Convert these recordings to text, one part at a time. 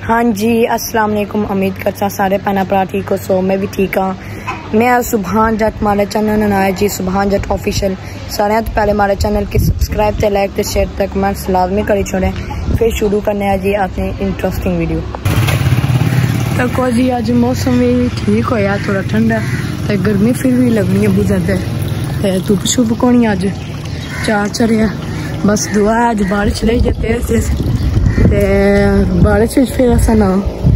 हाँ जी, अस्सलाम वालेकुम। उम्मीद करता सारे भैन भरा ठीक हो। सो मैं भी ठीक हाँ। मैं सुभान जट मारे चैनल बनाया जी, सुभान जट ऑफिशियल। सारे तो पहले मारे चैनल की सब्सक्राइब ते लाइक ते शेयर ते कमेंट्स लाजमी करी छोड़े। फिर शुरू करने हैं जी अपनी इंटरेस्टिंग वीडियो। तो को जी अज मौसम भी ठीक होया, थोड़ा ठंडा तो गर्मी फिर भी लगनी है बहुत ज़्यादा। धुप शुप कोनी अज चार चढ़िया, बस दुआ है अज बारिश रही जाए तेज तेज ते बारिश फिर असा ना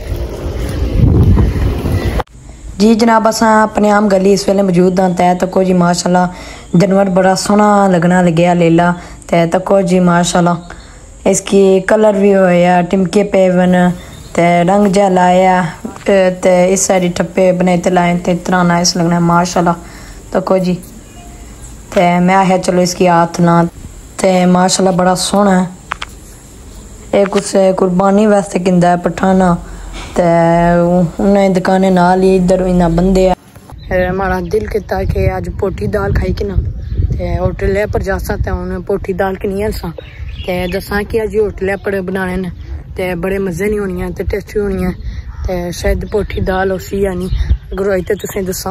जी जनाब। अस अपने आम गली इस वेले मौजूद हाँ। तै तको जी माशाल्लाह जानवर बड़ा सोहना लगना लगे लेला। तै तको जी माशाल्लाह इसकी कलर भी होया, टिमके पे बन ते रंग जा लाया ते इस साइड ठप्पे बनाए ते लाए ते इतना नाइस लगना माशाल्लाह। तको जी ते मैं आया चलो इसकी हाथ ना ते माशाल्लाह बड़ा सोहना है। एक उस कुर्बानी वास्ते किंदा है पठाना ते उन्हें दुकाने नाल ही इधर इन्ना बंदे है। हमारा दिल किता कि अज पोठी दाल खाई कि ना ते होटल पर जासा ते उन्हें पोठी दाल कि नहीं सा ते दसा कि अज होटल पर बनाने ने ते बड़े मजे नहीं होनी है ते टेस्टी होनी है ते शायद पोठी दाल उसी या नहीं अगर होई ते तुसें दसा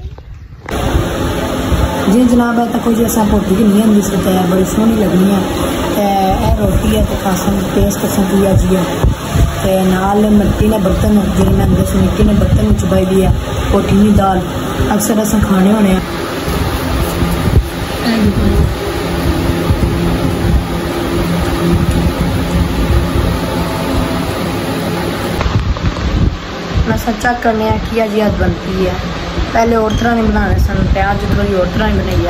जी जनाब। है तो कुछ ऐसा पोठी की नहीं आती सी ते बड़ी सोहनी लगनी है ते रोटी है तो खासा टेस्ट पसंद आ जी ते नाल मिट्टी ने बर्तन जो मैं अंदर से मिट्टी ने बर्तन चबाई दी है पोठी की दाल अक्सर अस खाने होने चेक करने की अज अज बनती है। पहले और तरह नहीं बनाने सन ते अज थोड़ी और तरह ही बनाई है।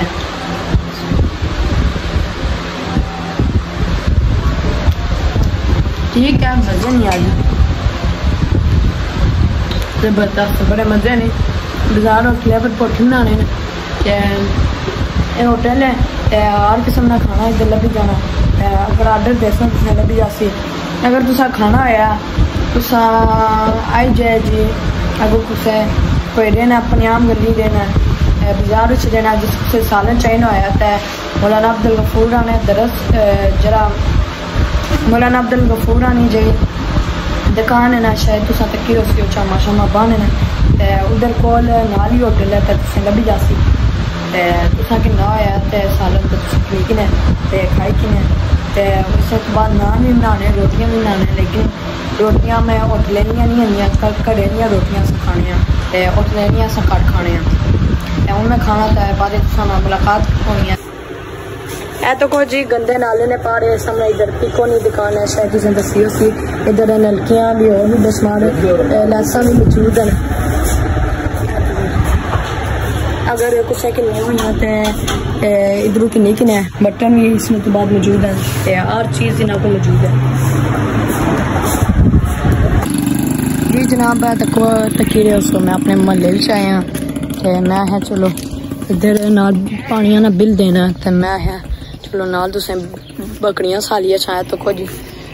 ठीक है, मजे नहीं आई जबरदस्त बड़े मजे ने। बाजार होटल पर पोठी बनाने होटल है हर किस्म का खाना इधर लभी जाना। अगर आर्डर देसा तुसें लभी जासी। अगर तुसा खाना होया तुसा आई जाए जी। अगर कुछ कोई देना अपने आम गली देना बाजार देना जिस सालन चाहिए होया तो मौलाना अब्दुल गफूर ने दरस जरा मौलाना अब्दुल गफूर आनी जी दुकान है ना शायद तुसा तकी उसी चामा शामा बन है उधर कोल नाल ही होटल है तो तुसें लभी जासी। तुसा कि ना होया तो सालन तो तुम पी किने ते खाई किने ते उस बाद नान भी बनाने रोटियां भी बनाने। लेकिन रोटियां मैं होटलें दियां नहीं आंदियां घरे दियां रोटियां अस खाने ते होटलें दियां अस घट्ट खाने हूँ मैं खाना तो बाद तुसा मुलाकात होनी है। ए तो को जी गंदे नाले ने पारे सामने इधर पिकोनी दुकान है शायद तुसें दसी उसी। इधर नलकियां भी और भी बेशुमार लैसा भी मौजूद है। अगर कुछ कि नहीं होना तो इधरों कि नहीं किने बटन भी इसमें तो बाद मौजूद है हर चीज़ इन्हों को मौजूद है जी जनाब। है तको तकी रहे उसको मैं अपने महल्ले में आया तो मैं है चलो इधर नाल पानिया ना बिल देना तो मैं है चलो नाल तुसें बकरियां सालिया शायद तो कुछ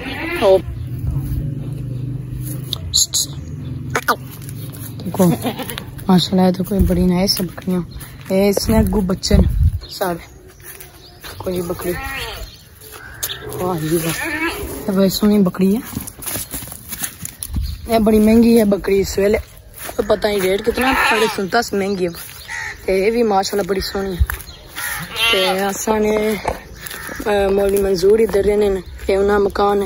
माशाल्लाह तो कोई बड़ी नाइस बकरियां इसमें अगू बच्चे सारे कोई बकरी वाह जी वाह बड़ी सोहनी बकरी है। ये बड़ी महंगी है बकरी इस वेले तो पता नहीं रेट कितना साढ़े 37 महंगी है ते ये भी माशाल्लाह बड़ी सोहनी है। ते असा ने मौली मंजूर इधर रहने ने उन्हें मकान है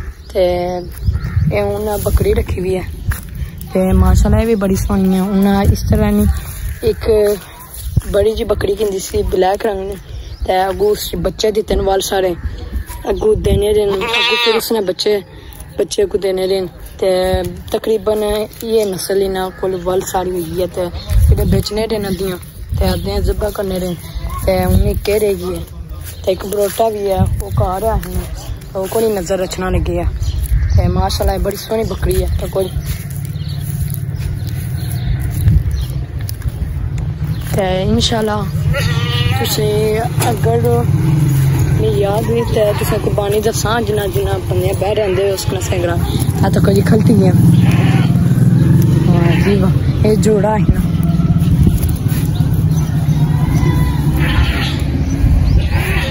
ते उन्हें बकरी रखी हुई है ते माशाल्लाह ये भी बड़ी सोहनी है। उन्हें इस तरह नहीं एक बड़ी जी बकरी की सी ब्लैक रंग ने ते अगू बच्चे दिते वाल सारे अगू देने देन अगू फिर उसने बच्चे को देने देन ते तकरीबन ये नस्ल इन्हों को वल सारी हुई है तो फिर बेचने देन अद्धियां ते अद्धियां जब्बा करने देन ते उन्हें कह रहेगी है तो एक बरोटा भी है वो घर है वो को नहीं नजर रखना लगे है ते माशाल्लाह बड़ी सोहनी बकरी है। तो कोई इंशाल्लाह तुसी अगर मैं याद हुई तो तुसें कुर्बानी दसा जिन्ना जिन्ना बंदे बह रहे उस सैंगरा आ तो कोई खलती है जी वाह ये जोड़ा है ना।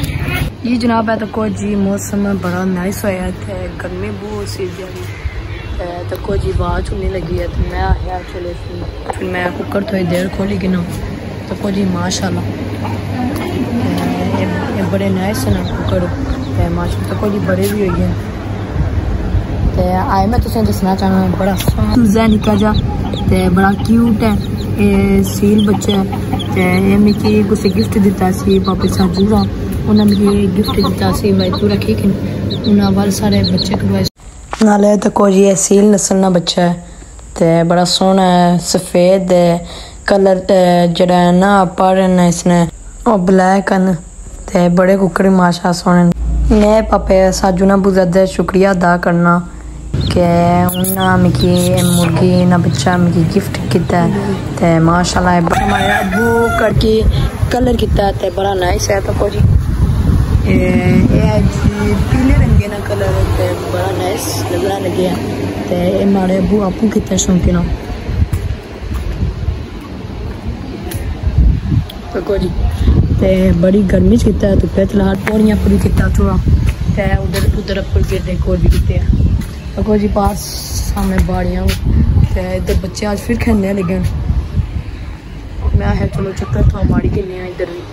जी जनाब है तो को जी मौसम बड़ा नाइस होया थे गर्मी बहुत सी ज्यादा तो कुछ आवाज़ सुनने लगी है तो मैं आया चले फिर मैं कुकर थोड़ी देर खोली कि ना तो कुछ माशाल्लाह ये बड़े नाइस ना कुकर माशाल्लाह तो कुछ बड़े भी हुई हैं तो आए मैं तुसें दसना चाहना बड़ा सोहना निक्का जा ते बड़ा क्यूट है ये सील बच्चा है ते ये मिगी कुछ गिफ्ट दिता सी पापा साजू का उन्हें मिगी गिफ्ट दिता सी भाई तू रखी कि उन्हें वाल सारे बच्चे करवाए नाले तो कोई ये सील नस्ल का बच्चा है ते बड़ा सोहना है सफ़ेद है कलर जड़ा है ना पर इसने और ब्लैक है ते बड़े कुकर माशा सोहने मैं पापे साजू ना बहुत ज़्यादा शुक्रिया अदा करना कि उन्हें मिगी मुर्गी ना बच्चा मिगी गिफ्ट किया ते माशाल्लाह हमारे अबू करके कलर किया ते बड़ा नाइस है तो कोई पीले रंगे ना कलर ते बड़ा नाइस लगना लगे ते हमारे अबू आपू कितना शौक ना तो कोई ते बड़ी गर्मी किता है तो फिलहाल पौड़ियाँ पूरी किता थोड़ा ते उधर उधर अपर गिरने को भी किते तो कोई पास सामने बाड़ियाँ ते इधर बच्चे आज फिर खेलने लगे मैं है चलो चक्कर थोड़ा माड़ी किन्ने इधर भी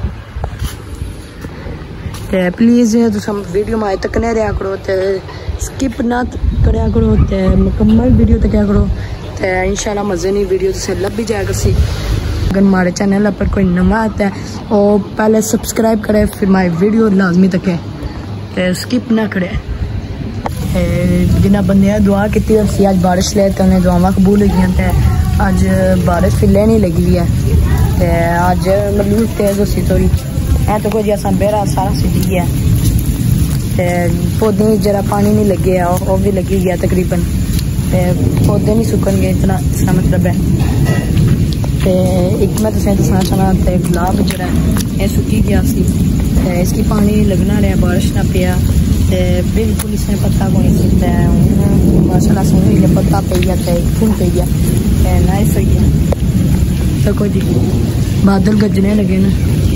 ते प्लीज़ तुम वीडियो में तक नहीं रहा करो ते स्किप ना करया करो ते मुकम्मल वीडियो तक करो ते इंशाल्लाह मज़े नहीं वीडियो तुसें लभ भी जाएगा सी अगर हमारे चैनल पर कोई नवा आता है और पहले सब्सक्राइब करे फिर हमारी वीडियो लाजमी तक ते स्किप ना करे जिन्हें बंदे दुआ की सी अज बारिश ले तो उन्हें दुआव कबूल हुई ते अज बारिश फिले नहीं लगी हुई है ते अज मतलब तेज उसी थोड़ी है तो कोई असा बेरा सारा सिटी गया ते पौधे जरा पानी नहीं लगे है वो भी लगी गया तकरीबन ते पौधे नहीं सुकन गए इतना इसका मतलब है ते एक मैं तुसें दसना चाहना ते गुलाब जरा ये सुकी गया सी ते इसकी पानी लगना रहा बारिश ना पिया ते बिल्कुल इसने पत्ता को नहीं सीखता है माशाल्लाह से पत्ता पे गया ते फूल पे गया ते नाइस हो गया तो कोई बादल गजने लगे ना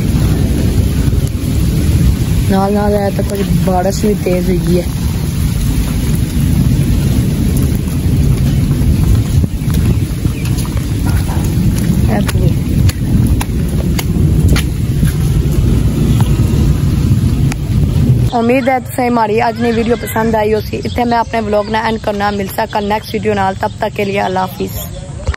नाल नाल आया तो कुछ बारिश भी तेज हुई है उम्मीद है तुसें हमारी अज की वीडियो पसंद आई हो सी इतने मैं अपने व्लॉग ना एंड करना मिलता कल नेक्स्ट वीडियो नाल तब तक के लिए अल्लाह हाफिज़।